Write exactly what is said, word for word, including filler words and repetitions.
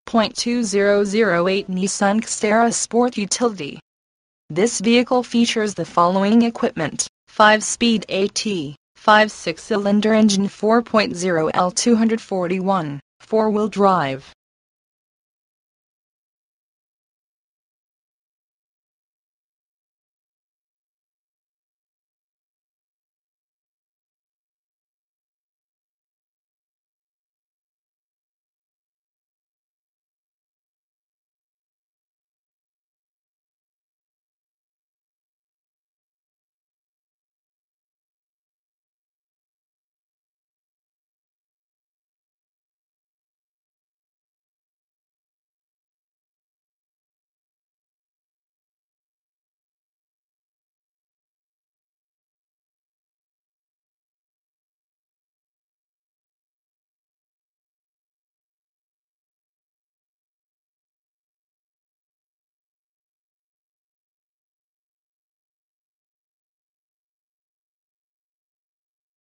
point two zero zero eight Nissan Xterra Sport Utility. This vehicle features the following equipment: five speed AT, five six cylinder engine four point oh L two forty-one, four wheel drive,